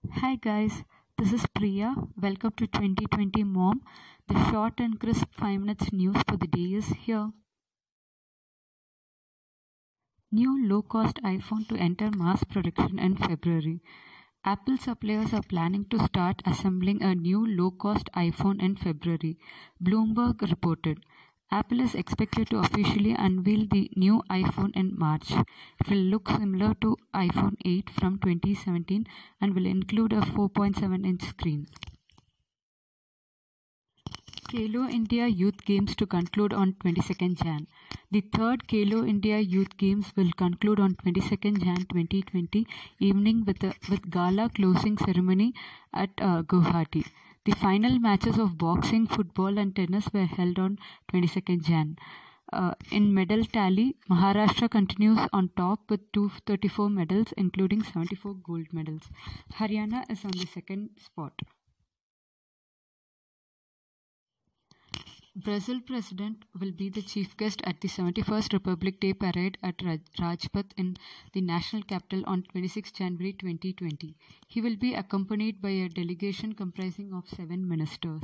Hi guys, this is Priya. Welcome to 2020 Mom. The short and crisp 5 minutes news for the day is here. New low cost iPhone to enter mass production in February. Apple suppliers are planning to start assembling a new low cost iPhone in February, Bloomberg reported. Apple is expected to officially unveil the new iPhone in March. It will look similar to iPhone 8 from 2017 and will include a 4.7-inch screen. Khelo India Youth Games to conclude on 22nd Jan. The third Khelo India Youth Games will conclude on 22nd Jan 2020 evening with gala closing ceremony at Guwahati. The final matches of boxing, football and tennis were held on 22nd Jan. In medal tally, Maharashtra continues on top with 234 medals including 74 gold medals. Haryana is on the second spot. Brazil president will be the chief guest at the 71st Republic Day parade at Rajpath in the national capital on 26 January 2020. He will be accompanied by a delegation comprising of 7 ministers.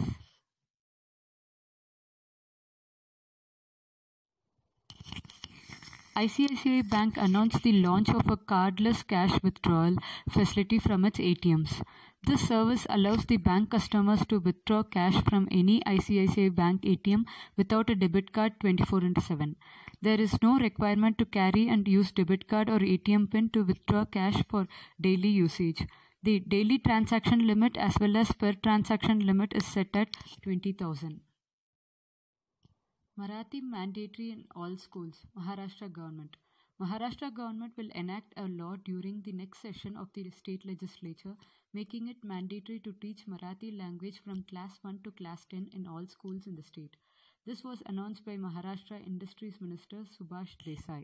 ICICI Bank announced the launch of a cardless cash withdrawal facility from its ATMs. This service allows the bank customers to withdraw cash from any ICICI Bank ATM without a debit card 24/7. There is no requirement to carry and use debit card or ATM PIN to withdraw cash for daily usage. The daily transaction limit as well as per transaction limit is set at 20,000. Marathi mandatory in all schools. Maharashtra government. Maharashtra government will enact a law during the next session of the state legislature, making it mandatory to teach Marathi language from class 1 to class 10 in all schools in the state. This was announced by Maharashtra Industries Minister Subhash Desai.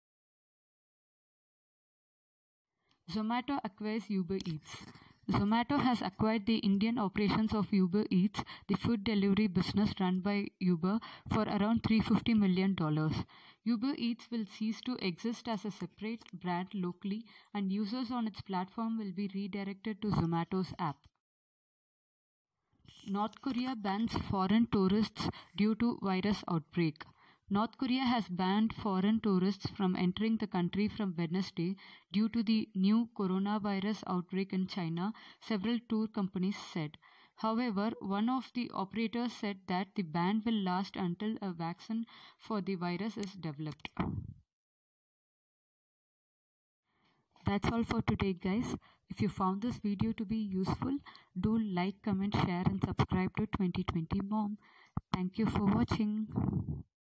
Zomato acquires Uber Eats. Zomato has acquired the Indian operations of Uber Eats, the food delivery business run by Uber, for around $350 million. Uber Eats will cease to exist as a separate brand locally, and users on its platform will be redirected to Zomato's app. North Korea bans foreign tourists due to virus outbreak. North Korea has banned foreign tourists from entering the country from Wednesday due to the new coronavirus outbreak in China, several tour companies said. However, one of the operators said that the ban will last until a vaccine for the virus is developed. That's all for today, guys. If you found this video to be useful, do like, comment, share and subscribe to 2020 Mom. Thank you for watching.